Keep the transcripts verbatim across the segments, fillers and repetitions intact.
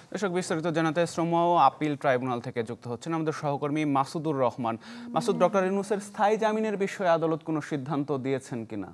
দর্শক, বিস্তারিত জানাতে শ্রম ও আপিল ট্রাইব্যুনাল থেকে যুক্ত হচ্ছেন আমাদের সহকর্মী মাসুদুর রহমান। মাসুদ, ডক্টর ইউনূসের স্থায়ী জামিনের বিষয়ে আদালত কোনো সিদ্ধান্ত দিয়েছেন কিনা?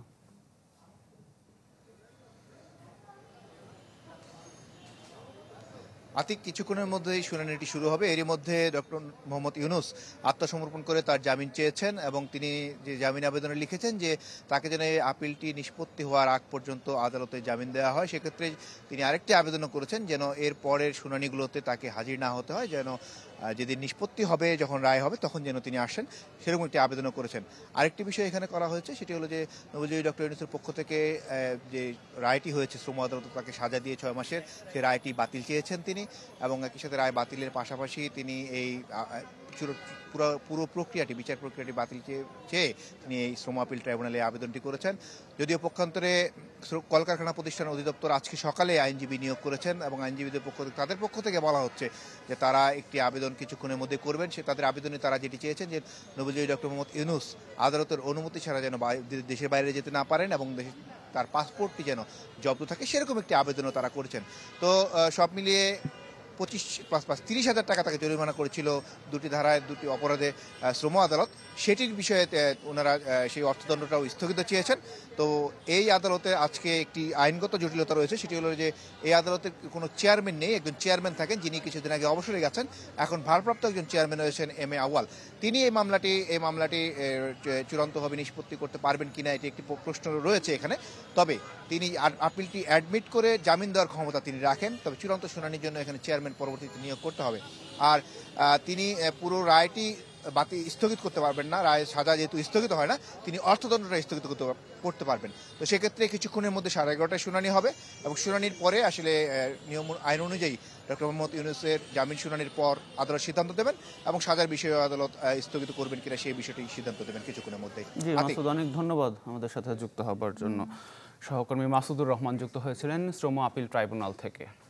আতিক, কিছুক্ষণের মধ্যেই শুনানিটি শুরু হবে। এরই মধ্যে ডক্টর মোহাম্মদ ইউনূস আত্মসমর্পণ করে তার জামিন চেয়েছেন এবং তিনি যে জামিন আবেদনে লিখেছেন যে তাকে যেন এই আপিলটি নিষ্পত্তি হওয়ার আগ পর্যন্ত আদালতে জামিন দেওয়া হয়। সেক্ষেত্রে তিনি আরেকটি আবেদনও করেছেন যেন এর পরের শুনানিগুলোতে তাকে হাজির না হতে হয়, যেন যেদিন নিষ্পত্তি হবে, যখন রায় হবে তখন যেন তিনি আসেন, সেরকম একটি আবেদনও করেছেন। আরেকটি বিষয় এখানে করা হয়েছে, সেটি হলো যে নোবেলজয়ী ডক্টর ইউনূসের পক্ষ থেকে যে রায়টি হয়েছে শ্রম আদালত তাকে সাজা দিয়ে ছয় মাসের, সেই রায়টি বাতিল চেয়েছেন তিনি এবং একই সাথে রায় বাতিলের পাশাপাশি তিনি এই পুরো পুরো প্রক্রিয়াটি বিচার প্রক্রিয়াটি বাতিল চেয়ে তিনি এই শ্রম আপিল ট্রাইব্যুনালে আবেদনটি করেছেন। যদিও পক্ষান্তরে কলকারখানা প্রতিষ্ঠান অধিদপ্তর আজকে সকালে আইনজীবী নিয়োগ করেছেন এবং আইনজীবীদের পক্ষ থেকে তাদের পক্ষ থেকে বলা হচ্ছে যে তারা একটি আবেদন কিছুক্ষণের মধ্যে করবেন। সে তাদের আবেদনে তারা যেটি চেয়েছেন যে নোবেলজয়ী ডক্টর মোহাম্মদ ইউনূস আদালতের অনুমতি ছাড়া যেন দেশের বাইরে যেতে না পারেন এবং তার পাসপোর্টটি যেন জব্দ থাকে, সেরকম একটি আবেদনও তারা করেছেন। তো সব মিলিয়ে পঁচিশ পাঁচ পাঁচ তিরিশ হাজার টাকা তাকে জরিমানা করেছিল দুটি ধারায় দুটি অপরাধে শ্রম আদালত। সেটির বিষয়ে ওনারা সেই অর্থদণ্ডটাও স্থগিত চেয়েছেন। তো এই আদালতে আজকে একটি আইনগত জটিলতা রয়েছে, সেটি হলো যে এই আদালতের কোনো চেয়ারম্যান নেই। একজন চেয়ারম্যান থাকেন যিনি কিছুদিন আগে অবসরে গেছেন, এখন ভারপ্রাপ্ত একজন চেয়ারম্যান রয়েছেন এম এ আউয়াল। তিনি এই মামলাটি এই মামলাটি চূড়ান্তভাবে নিষ্পত্তি করতে পারবেন কিনা এটি একটি প্রশ্ন রয়েছে এখানে। তবে তিনি আপিলটি অ্যাডমিট করে জামিন দেওয়ার ক্ষমতা তিনি রাখেন, তবে চূড়ান্ত শুনানির জন্য এখানে চেয়ারম্যান পরবর্তীতে নিয়োগ করতে হবে। আর তিনি পুরো রায়টি বাতিল স্থগিত করতে পারবেন না, রায় সাজা যেহেতু স্থগিত হয় না, তিনি অর্থদণ্ডটা স্থগিত করতে করতে পারবেন। তো সেক্ষেত্রে কিছুক্ষণের মধ্যে সাড়ে এগারোটায় শুনানি হবে এবং শুনানির পরে আসলে নিয়ম আইন অনুযায়ী ডক্টর মোহাম্মদ ইউনূসের জামিন শুনানির পর আদালত সিদ্ধান্ত দেবেন এবং সাজার বিষয়ে আদালত স্থগিত করবেন কিনা সেই বিষয়টি সিদ্ধান্ত দেবেন কিছুক্ষণের মধ্যে। জি মাসুদ, অনেক ধন্যবাদ আমাদের সাথে যুক্ত হবার জন্য। সহকর্মী মাসুদুর রহমান যুক্ত হয়েছিলেন শ্রম আপিল ট্রাইব্যুনাল থেকে।